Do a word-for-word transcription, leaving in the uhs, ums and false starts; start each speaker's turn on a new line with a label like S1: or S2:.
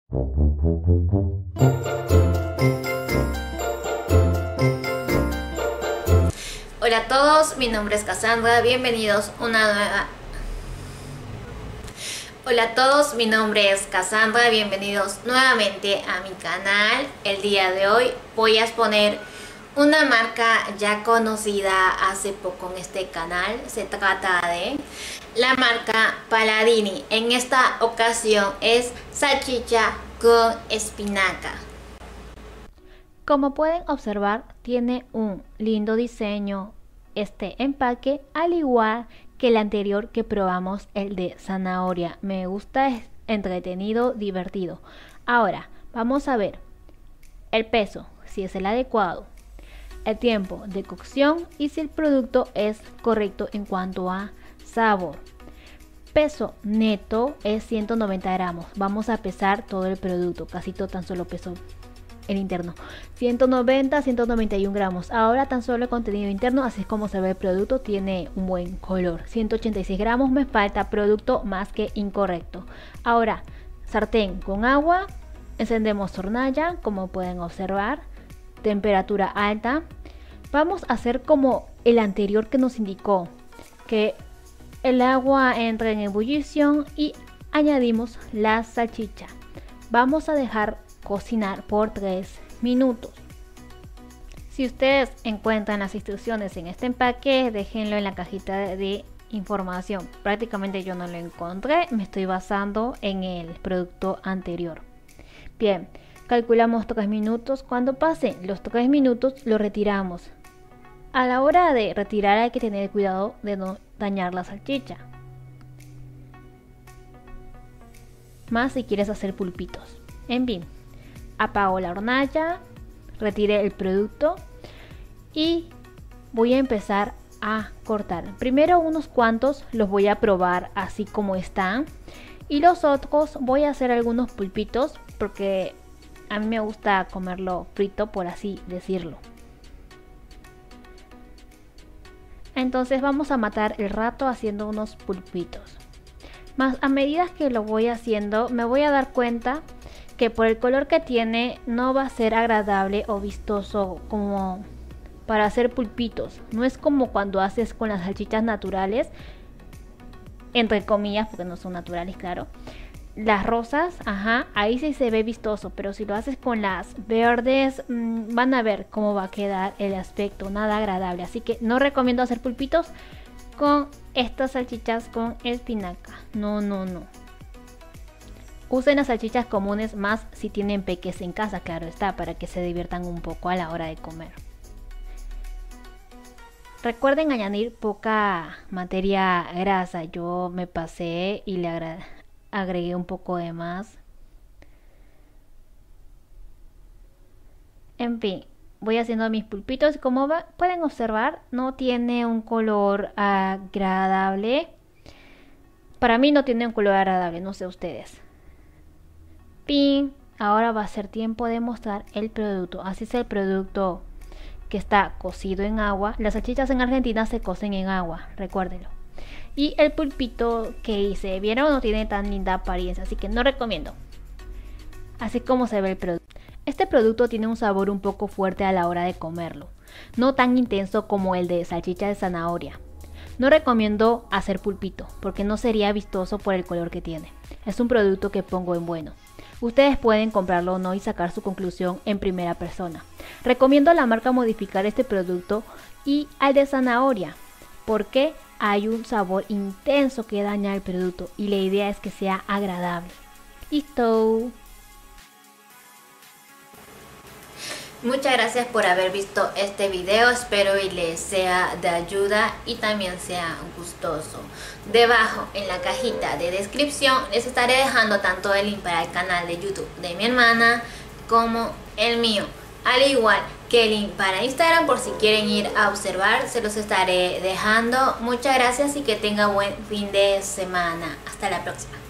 S1: Hola a todos, mi nombre es Cassandra, bienvenidos a una nueva... Hola a todos, mi nombre es Cassandra, bienvenidos nuevamente a mi canal. El día de hoy voy a exponer una marca ya conocida hace poco en este canal. Se trata de la marca Paladini. En esta ocasión es salchicha con espinaca.
S2: Como pueden observar, tiene un lindo diseño este empaque, al igual que el anterior que probamos, el de zanahoria. Me gusta, es entretenido, divertido. Ahora vamos a ver el peso, si es el adecuado, el tiempo de cocción y si el producto es correcto en cuanto a sabor. Peso neto es ciento noventa gramos. Vamos a pesar todo el producto, casi todo, tan solo peso el interno, ciento noventa a ciento noventa y uno gramos. Ahora tan solo el contenido interno, así es como se ve el producto, tiene un buen color. Ciento ochenta y seis gramos, me falta, producto más que incorrecto. Ahora, sartén con agua, encendemos hornalla, como pueden observar, temperatura alta. Vamos a hacer como el anterior que nos indicó, que el agua entre en ebullición y añadimos la salchicha. Vamos a dejar cocinar por tres minutos. Si ustedes encuentran las instrucciones en este empaque, déjenlo en la cajita de información. Prácticamente yo no lo encontré, me estoy basando en el producto anterior. Bien, calculamos tres minutos. Cuando pasen los tres minutos lo retiramos. A la hora de retirar hay que tener cuidado de no dañar la salchicha, más si quieres hacer pulpitos. En fin, apago la hornalla, retiré el producto y voy a empezar a cortar. Primero unos cuantos los voy a probar así como están y los otros voy a hacer algunos pulpitos porque a mí me gusta comerlo frito, por así decirlo. Entonces vamos a matar el rato haciendo unos pulpitos. Más a medida que lo voy haciendo me voy a dar cuenta que por el color que tiene no va a ser agradable o vistoso como para hacer pulpitos. No es como cuando haces con las salchichas naturales, entre comillas, porque no son naturales, claro. Las rosas, ajá, ahí sí se ve vistoso, pero si lo haces con las verdes, mmm, van a ver cómo va a quedar el aspecto, nada agradable. Así que no recomiendo hacer pulpitos con estas salchichas con espinaca. No, no, no. Usen las salchichas comunes, más si tienen peques en casa, claro está, para que se diviertan un poco a la hora de comer. Recuerden añadir poca materia grasa. Yo me pasé y le agregué un poco de más. En fin, voy haciendo mis pulpitos. Como pueden observar, no tiene un color agradable. Para mí no tiene un color agradable, no sé ustedes. Pin, ahora va a ser tiempo de mostrar el producto. Así es el producto que está cocido en agua. Las salchichas en Argentina se cocen en agua, recuérdenlo. Y el pulpito que hice, vieron, no tiene tan linda apariencia, así que no recomiendo. Así como se ve el producto. Este producto tiene un sabor un poco fuerte a la hora de comerlo, no tan intenso como el de salchicha de zanahoria. No recomiendo hacer pulpito porque no sería vistoso por el color que tiene. Es un producto que pongo en bueno. Ustedes pueden comprarlo o no y sacar su conclusión en primera persona. Recomiendo a la marca modificar este producto y al de zanahoria porque hay un sabor intenso que daña el producto y la idea es que sea agradable. Listo.
S1: Muchas gracias por haber visto este video, espero y les sea de ayuda y también sea gustoso. Debajo en la cajita de descripción les estaré dejando tanto el link para el canal de YouTube de mi hermana como el mío, al igual que el link para Instagram por si quieren ir a observar, se los estaré dejando. Muchas gracias y que tenga buen fin de semana. Hasta la próxima.